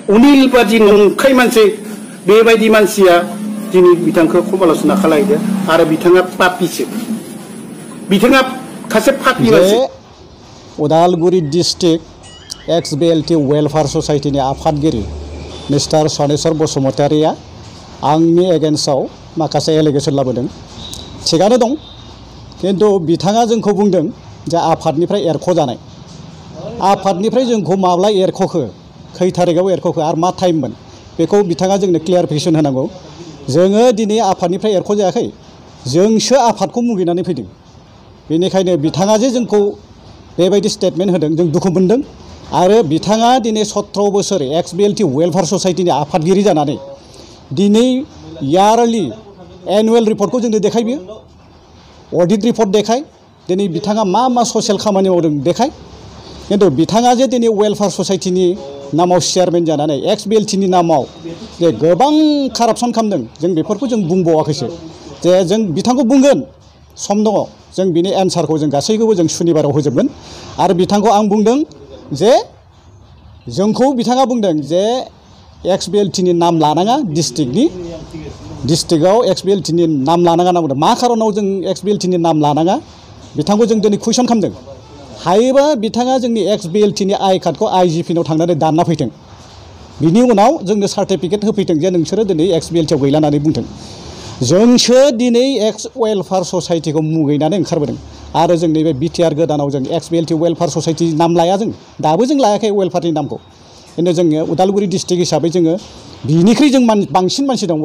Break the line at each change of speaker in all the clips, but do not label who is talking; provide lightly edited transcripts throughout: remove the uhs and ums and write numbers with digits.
अनिल बादि नंखाय मानसि बेबायदि मानसिया दिनै बिथांखौ समालोचना खालायदो आरो बिथाङा पापिसो बिथाङा खासे पापि मानसि
उदालगुरि डिस्ट्रिक्ट Ex.BLT वेलफेयार ससाइटिनि आफादगिरि मिस्टार सनेश्वर बसुमतारिया आंनि एगेन्स्टआव माखासे एलिगेसन लाबोदों थिगानो दं किन्तु बिथाङा जोंखौ बुंदों जे आफादनिफ्राय एरख'जानाय आफादनिफ्राय जोंखौ माब्ला एरख'खो खै थारिखआव एरख'खो आरो मा टाइममोन बेखौ बिथाङा जोंनो क्लियारिफिकेसन होनांगौ जोङो दिनै आफादनिफ्राय एरख'जायाखै जोंसो आफादखौ मुगैनानै फैदों बेनिखायनो बिथाङा जे जोंखौ बेबायदि स्टेटमेन्ट होदों जों दुखु मोनदों आरो बिथाङा दिनै 17 बोसोर Ex.BLT वेलफेयार ससाइटिनि आफादगिरि जानानै दिनै यारलि एनुवेल रिपर्टखौ जोंनो देखाय बियो अडिट रिपर्ट देखाय दिनै बिथाङा मा मा ससियेल खामानि मावदों देखाय किन्तु बिथाङा जे दिनै वेलफेयार ससाइटिनि नामाव चेयारमेन जानानै Ex.BLTनि नामाव जे गोबां कारापसन खालामदों जों बेफोरखौ जों बुंबावाखैसो जे जों बिथांखौ बुंगोन सम दङ जों बिनि एन्सारखौ जों गासैखौबो जों सुनिबाराव होजोबगोन आरो बिथांखौ आं बुंदों जे जोंखौ बिथाङा बुंदों जे Ex.BLTनि नाम लानाङा डिस्ट्रिक्टआव Ex.BLTनि नाम लानाङा होनना बुंदों मा खारनाव जों Ex.BLTनि नाम लानाङा बिथांखौ जों दिनै कुइसन खालामदों हायोबा बिथाङा जोंनि Ex.BLTनि आइ कार्डखौ IGPनाव थांनानै दानना फैथों बिनि उनाव जोंनो सार्टिफिकेट होफैथों जे नोंसोरो दिनै Ex.BLTआव गैला होननानै बुंथों जोंसो दिनै वेलफेयार ससाइटिखौ मुगैनानै ओंखारबोदों आरो जोंनि बे बिटिआर गोदानाव जों Ex.BLT वेलफेयार ससाइटि नाम लाया जों दाबो जों लायाखै वेलफेयारनि नामखौ खिन्थु जोङो उदालगुरि डिस्ट्रिक्ट हिसाबै जोङो बिनिख्रुइ जों बांसिन मानसि दं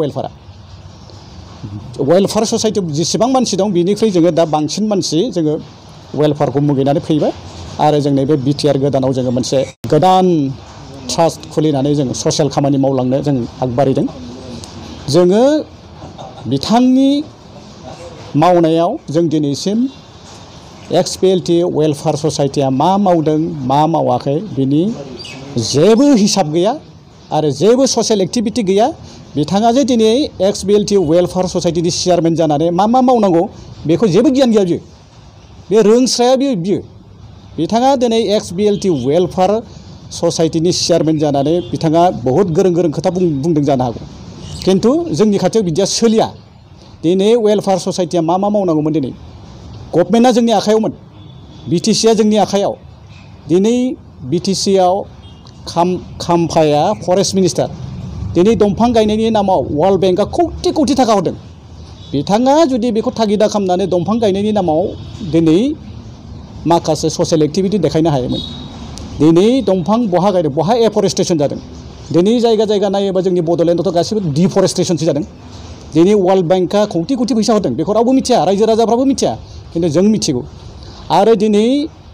वेलफेयार ससाइटियाव जेसेबां मानसि दं बिनिख्रुइ जोङो दा बांसिन मानसि जोङो वेलफेयारखौ मुगैनानै फैबाय आरो जोंनि बे बिटिआर गोदानाव जोङो मोनसे गोदान ट्रास्ट खुलिनानै जों ससियेल खामानि मावलांनो जों आगबारिदों जोङो बिथांनि मावनायाव जों दिनैसिम Ex.BLT वेलफेयार ससाइटिया मा मावदों मा मावाखै बिनि जेबो हिसाब गैया आरो जेबो ससियेल एक्टिभिटि गैया बिथाङा जे दिनै Ex.BLT वेलफेयार ससाइटिनि चेयारमेन जानानै मा मा मावनांगौ बेखौ जेबो गियान गैया बियो बे रोंस्राया बियो बिथाङा दिनै Ex.BLT वेलफेयार ससाइटिनि चेयारमेन जानानै बिथाङा बहुत गोरों खोथा बुंदों जानो हागौ किन्तु जोंनि खाथियाव बिदिया सोलिया दिनै वेलफेयार ससाइटिया मा मावनांगौमोन दिनै गभर्नमेन्टआ जोंनि आखायावमोन बिटिसिआ जोंनि आखायाव दिनै बिटिसिआव खाम्फाया फरेस्ट मिनिस्टार दिनै दंफां गायनायनि नामाव वर्ल्ड बेंकआ कौटि थाखा हरदों बिथाङा जुदि बेखौ थागिदा खालामनानै दंफां गायनायनि नामाव दिनै माखासे ससियेल एक्टिभिटि देखायनो हायोमोन दिनै दंफां बहा गायदों बहा एफरेस्टेसन जादों दिनै जायगा नायोबा जोंनि बड'लेण्डआवथ' गासिबो डिफरेस्टेसनसो जादों दिनै वर्ल्ड बेंकआ कौटि फैसा हरदों बेखौ रावबो मिथिया रायजो राजाफ्राबो मिथिया किन्तु जों मिथिगौ आरो दिनै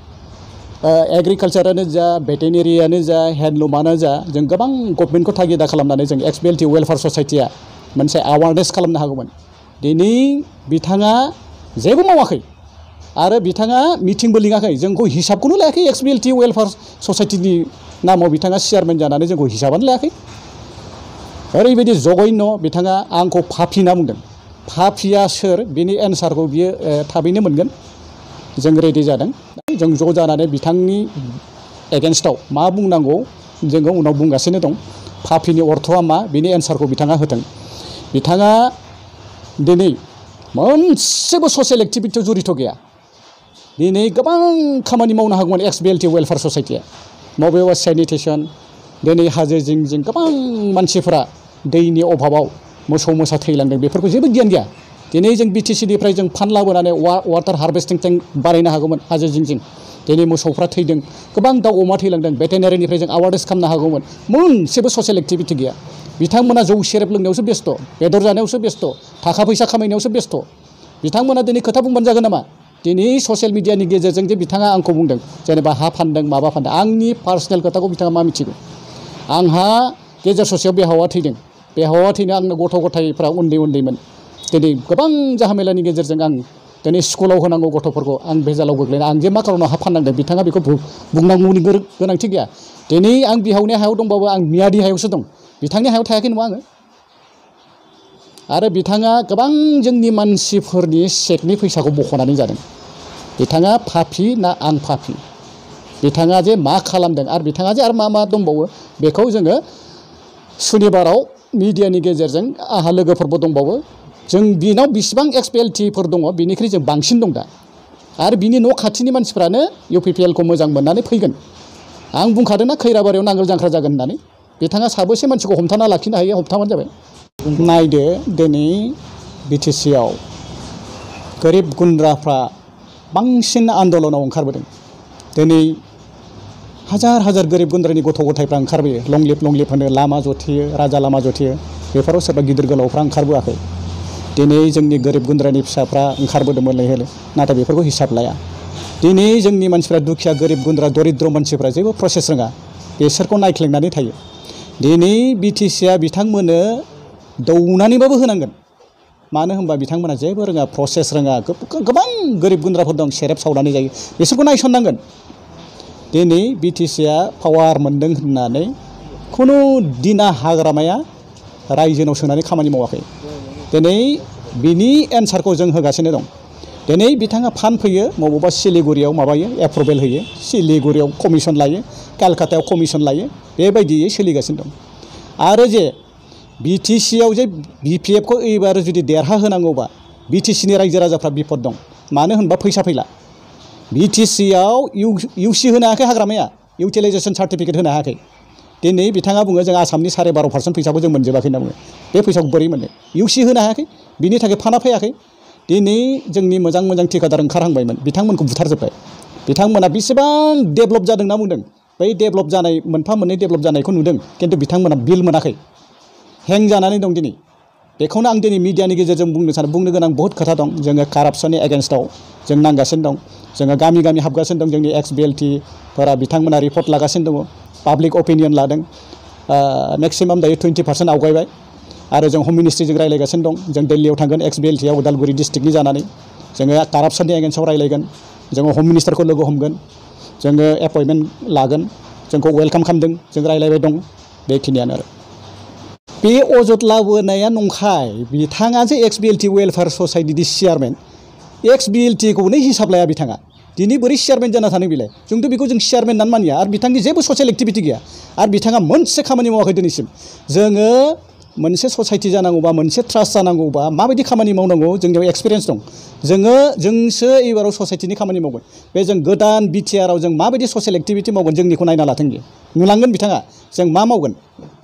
एग्रिकालचारानो जा भेटेरिनारियानो जा हेन्डलुमानो जा जों गोबां गभर्नमेन्टखौ थागिदा खालामनानै जों Ex.BLT वेलफेयार ससाइटिया मोनसे एवारनेस खालामनो हागौमोन दिनै बिथाङा जेबो मावाखै आरो बिथाङा मिटिंबो लिङाखै जोंखौ हिसाबखौनो लायाखै Ex.BLT वेलफेयार ससाइटिनि नामाव बिथाङा चेयारमेन जानानै जोंखौ हिसाबानो लायाखै ओरैबायदि जघन्य बिथाङा आंखौ पापि होनना बुंदों पापिया सोर बिनि एन्सारखौ बियो थाबैनो मोनगोन जों रेडि जादों जों ज' जानानै बिथांनि एगेन्स्टआव मा बुंनांगौ जोङो उनाव बुंगासिनो दं पापिनि अर्थ'आ मा बिनि एन्सारखौ बिथाङा होथों बिथाङा दिनै मोनसेबो ससियेल एक्टिभिटियाव जड़ित गैया दिनै गोबां खामानि मावनो हागौमोन Ex.BLT वेलफेयार ससाइटिया बबेबा सेनिटेसन दिनै हाजो जिं गोबां मानसिफोरा दैनि अभाबाव मोसौ मोसा थैलांदों बेफोरखौ जेबो गियान गैया दिनै जों बिटिसिनिफ्राय जों फान्ड लाबोनानै वाटार हार्भेस्टिं टेंक बानायनो हागौमोन हाजो जिं दिनै मोसौफ्रा थैदों गोबां दाउ अमा थैलांदों भेटेरिनारिनिफ्राय जों एवारनेस खालामनो हागौमोन मोनसेबो ससियेल एक्टिभिटि गैया बिथांमोना जौ सेरेब लोंनायावसो बेस्थ बेदर जानायावसो बेस्थ थाखा फैसा खामायनायावसो बेस्थ बिथांमोना दिनै खोथा बुंबानो जागोन नामा दिनै ससियेल मिडियानि गेजेरजों जे बिथाङा आंखौ बुंदों जेनेबा हा फानदों माबा फानदों आंनि पार्सनेल खोथाखौ बिथाङा मा मिथिगौ आंहा गेजेर ससेयाव बेहावा थैदों बेहावा थैनो आंनो गथ' गथायफ्रा उन्दैमोन दिनै गोबां जाहामेलानि गेजेरजों आं दिनै स्कुलाव होनांगौ गथ'फोरखौ आं भेजालाव गोग्लैना आं जे मा खारनाव हा फाननांदों बिथाङा बेखौ बुंनांगौनि गोनांथि गैया दिनै आं बिहावनि हायाव दंबाबो आं मियादि हायावसो दं बिथांनि हायाव थायाखै नङा आङो आरो बिथाङा गोबां जोंनि मानसिफोरनि चेकनि फैसाखौ बख'नानै जादों बिथाङा पापि ना आं पापि बिथाङा जे मा खालामदों आरो बिथाङा जे आरो मा दंबावो बेखौ जोङो सुनिबाराव मिडियानि गेजेरजों आहा लोगोफोरबो दंबावो जों बिनाव बिसिबां एक्स.BLTफोर दङ बिनिख्रुइ जों बांसिन दं दा आरो बिनि न' खाथिनि मानसिफ्रानो UPPLखौ मोजां मोननानै फैगोन आं बुंखादोंना खैराबारियाव नांगोल जांख्रा जागोन होननानै बिथाङा साबेसे मानसिखौ हमथाना लाखिनो हायो हमथाबानो जाबाय नायदो दिनै BTCआव गोरिब गुन्द्राफ्रा बांसिन आन्दलनाव ओंखारबोदों दिनै हाजार हाजार गोरिब गुन्द्रानि गथ' गथायफ्रा ओंखारबोयो लंलिप होनो लामा जथेयो राजा लामा जथेयो बेफोराव सोरबा गिदिर गोलावफ्रा ओंखारबोआखै दिनै जोंनि गोरिब गुन्द्रानि फिसाफ्रा ओंखारबोदोंमोन लेहेले नाथाय बेफोरखौ हिसाब लाया दिनै जोंनि मानसिफ्रा दुखिया गोरिब गुन्द्रा दरिद्र मानसिफ्रा जेबो प्रसेस रोङा बेसोरखौ नायख्लेंनानै थायो दिनै BTCआ बिथांमोननो दौनानैबाबो होनांगोन मानो होनबा बिथांमोना जेबो रोङा प्रसेस रोङा गोबां गोरिब गुन्द्राफोर दं सेरेब सावनानै जायो बिसोरखौ नायसननांगोन दिनै BTCआ पावार मोन्दों होननानै खुनु दिना हाग्रामाया रायजोनाव सोंनानै खामानि मावाखै दिनै बिनि एन्सारखौ जों होगासिनो दं दिनै बिथाङा फान्ड फैयो बबेबा सिलिगुरियाव माबायो एप्रुभेल होयो सिलिगुरियाव कमिसन लायो कलकातायाव कमिसन लायो बेबायदियै सोलिगासिनो दं आरो जे BTCआव जे BPFखौ एबार जुदि देरहाहोनांगौबा BTCनि रायजो राजाफ्रा बिपद दं मानो होनबा फैसा फैला BTCआव UC होनो हायाखै हाग्रामाया इउटिलाइजेसन सार्टिफिकेट होनो हायाखै दिनै बिथाङा बुङो जों आसामनि 12.5% फैसाखौ जों मोनजोबाखै होनना बुङो बे फैसाखौ बोरै मोननो UC होनो हायाखै बिनि थाखाय फान्डा फैयाखै दिनै जोंनि मोजां मोजां ठिकादार ओंखारहांबायमोन बिथांमोनखौ बुथारजोब्बाय बिथांमोना बेसेबां डेभेलप जादों होनना बुंदों बै डेभेलप जानाय मोनफा मोननै डेभेलप जानायखौ नुदों खिन्थु बिथांमोना बिल मोनाखै हें जानानै दं दिनै बेखौनो आं दिनै मिडियानि गेजेरजों बुंनो गोनां बहुत खोथा दं जोङो कारापसननि एगेन्स्टआव जों नांगासिनो दं जोङो गामि गामि हाबगासिनो दं जोंनि Ex.BLTफोरा बिथांमोना रिपर्ट लागासिनो दङ पाब्लिक अपिनियन लादों मेक्सिमाम दायो 20% आवगायबाय आरो जों हम मिनिस्ट्रिजों रायलायगासिनो दं जों दिल्लीयाव थांगोन Ex.BLTआव उदालगुरि डिस्ट्रिक्टनि जानानै जोङो कारापसननि एगेन्स्टआव रायलायगोन जोङो हम मिनिस्टारखौ लोगो हमगोन जोङो एपइन्टमेन्ट लागोन जोंखौ वेलकाम खालामदों जों रायलायबाय दं बेखिनियानो आरो बे अजद लाबोनाया नंखाय बिथाङा जे Ex.BLT वेलफेयार ससाइटिनि चेयारमेन Ex.BLTखौनो हिसाब लाया बिथाङा दिनै बोरै चेयारमेन जाना थानो बिलाय जोंथ' बेखौ जों चेयारमेन होननानै मानिया आरो बिथांनि जेबो ससियेल एक्टिभिटि गैया आरो बिथाङा मोनसे खामानि मावाखै दिनैसिम जोङो मोनसे ससाइटि जानांगौबा मोनसे ट्रास्ट जानांगौबा माबायदि खामानि मावनांगौ जोंनियाव एक्सपिरियेन्स दं जोंसो एबाराव ससाइटिनि खामानि मावगोन बे जों गोदान BTRआव जों माबायदि ससियेल एक्टिभिटि मावगोन जोंनिखौ नायना लाथों नुलांगोन बिथाङा जों मा मावगोन